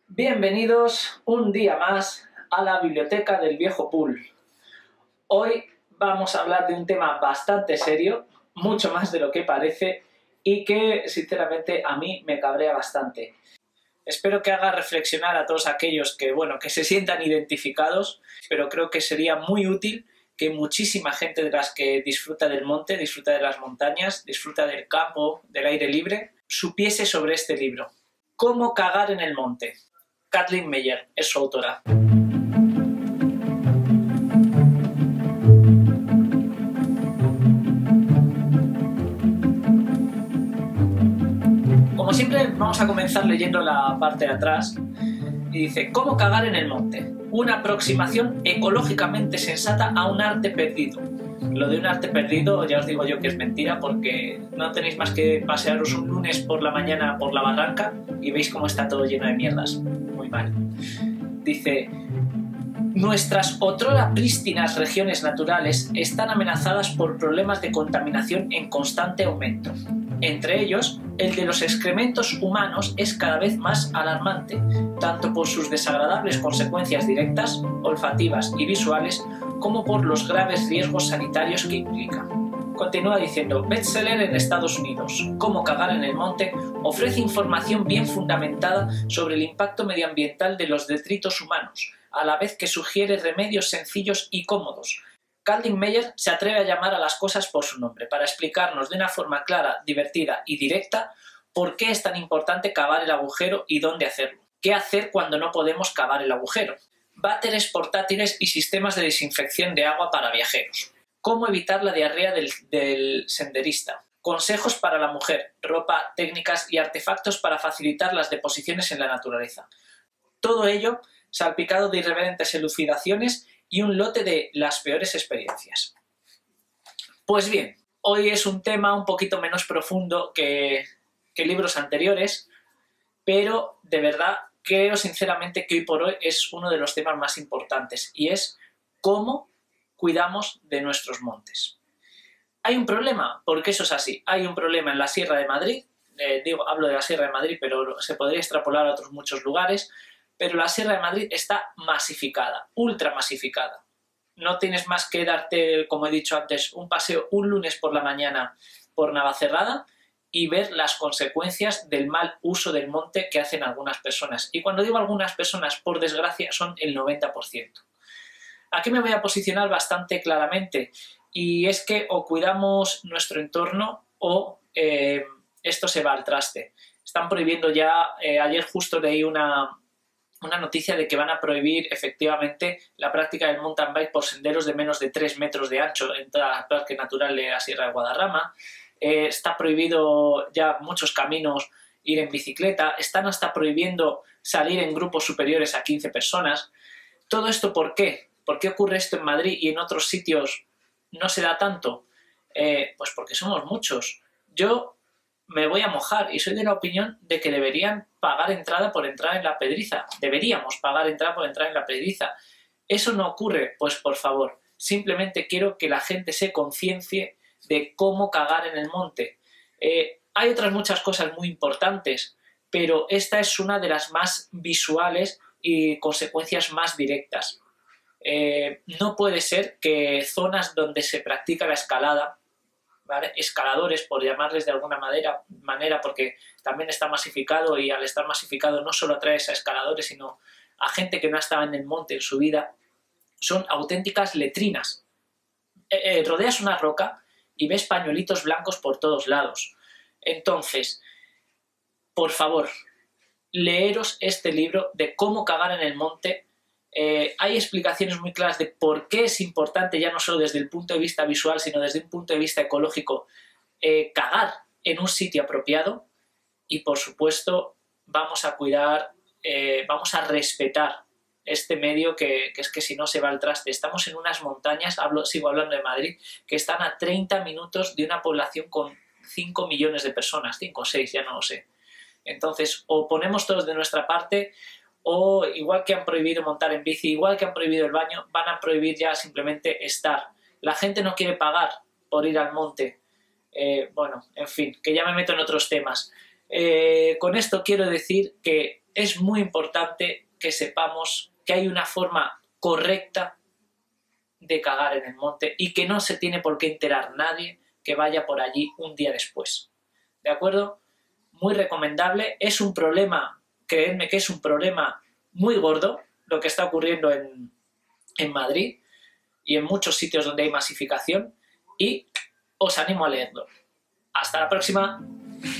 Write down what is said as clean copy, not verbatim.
Bienvenidos un día más a la biblioteca del viejo Pool. Hoy vamos a hablar de un tema bastante serio, mucho más de lo que parece y que sinceramente a mí me cabrea bastante. Espero que haga reflexionar a todos aquellos que se sientan identificados, pero creo que sería muy útil que muchísima gente de las que disfruta del monte, disfruta de las montañas, disfruta del campo, del aire libre, supiese sobre este libro. ¿Cómo cagar en el monte? Kathleen Meyer es su autora. Como siempre, vamos a comenzar leyendo la parte de atrás. Y dice, ¿cómo cagar en el monte? Una aproximación ecológicamente sensata a un arte perdido. Lo de un arte perdido ya os digo yo que es mentira, porque no tenéis más que pasearos un lunes por la mañana por la barranca y veis cómo está todo lleno de mierdas. Muy mal. Dice, nuestras otrora prístinas regiones naturales están amenazadas por problemas de contaminación en constante aumento. Entre ellos, el de los excrementos humanos es cada vez más alarmante, tanto por sus desagradables consecuencias directas, olfativas y visuales, como por los graves riesgos sanitarios que implica. Continúa diciendo, bestseller en Estados Unidos, Cómo cagar en el monte, ofrece información bien fundamentada sobre el impacto medioambiental de los detritos humanos, a la vez que sugiere remedios sencillos y cómodos. Kathleen Meyer se atreve a llamar a las cosas por su nombre, para explicarnos de una forma clara, divertida y directa por qué es tan importante cavar el agujero y dónde hacerlo. ¿Qué hacer cuando no podemos cavar el agujero? Váteres portátiles y sistemas de desinfección de agua para viajeros. Cómo evitar la diarrea del senderista. Consejos para la mujer, ropa, técnicas y artefactos para facilitar las deposiciones en la naturaleza. Todo ello salpicado de irreverentes elucidaciones y un lote de las peores experiencias. Pues bien, hoy es un tema un poquito menos profundo que libros anteriores, pero de verdad creo sinceramente que hoy por hoy es uno de los temas más importantes y es cómo cuidamos de nuestros montes. Hay un problema, porque eso es así, hay un problema en la Sierra de Madrid, hablo de la Sierra de Madrid, pero se podría extrapolar a otros muchos lugares, pero la Sierra de Madrid está masificada, ultra masificada. No tienes más que darte, como he dicho antes, un paseo un lunes por la mañana por Navacerrada y ver las consecuencias del mal uso del monte que hacen algunas personas. Y cuando digo algunas personas, por desgracia, son el 90%. Aquí me voy a posicionar bastante claramente, y es que o cuidamos nuestro entorno o esto se va al traste. Están prohibiendo ya, ayer justo leí una noticia de que van a prohibir efectivamente la práctica del mountain bike por senderos de menos de 3 metros de ancho en toda el Parque Natural de la Sierra de Guadarrama. Está prohibido ya muchos caminos ir en bicicleta, están hasta prohibiendo salir en grupos superiores a 15 personas. ¿Todo esto por qué? ¿Por qué ocurre esto en Madrid y en otros sitios no se da tanto? Pues porque somos muchos. Yo me voy a mojar y soy de la opinión de que deberían pagar entrada por entrar en la Pedriza. Deberíamos pagar entrada por entrar en la Pedriza. ¿Eso no ocurre? Pues por favor, simplemente quiero que la gente se conciencie de cómo cagar en el monte. Hay otras muchas cosas muy importantes, pero esta es una de las más visuales y consecuencias más directas. No puede ser que zonas donde se practica la escalada, ¿vale? Escaladores, por llamarles de alguna manera, porque también está masificado, y al estar masificado no solo atraes a escaladores, sino a gente que no ha estado en el monte en su vida, son auténticas letrinas. Rodeas una roca y ves pañuelitos blancos por todos lados. Entonces, por favor, leeros este libro de Cómo cagar en el monte. Hay explicaciones muy claras de por qué es importante, ya no solo desde el punto de vista visual, sino desde un punto de vista ecológico, cagar en un sitio apropiado. Y por supuesto vamos a cuidar, vamos a respetar este medio, que es que si no se va al traste. Estamos en unas montañas, sigo hablando de Madrid, que están a 30 minutos de una población con 5 millones de personas, 5 o 6, ya no lo sé. Entonces, o ponemos todos de nuestra parte, o igual que han prohibido montar en bici, igual que han prohibido el baño, van a prohibir ya simplemente estar. La gente no quiere pagar por ir al monte. Bueno, en fin, que ya me meto en otros temas. Con esto quiero decir que es muy importante que sepamos que hay una forma correcta de cagar en el monte y que no se tiene por qué enterar nadie que vaya por allí un día después. ¿De acuerdo? Muy recomendable. Es un problema, creedme que es un problema muy gordo lo que está ocurriendo en Madrid y en muchos sitios donde hay masificación, y os animo a leerlo. Hasta la próxima.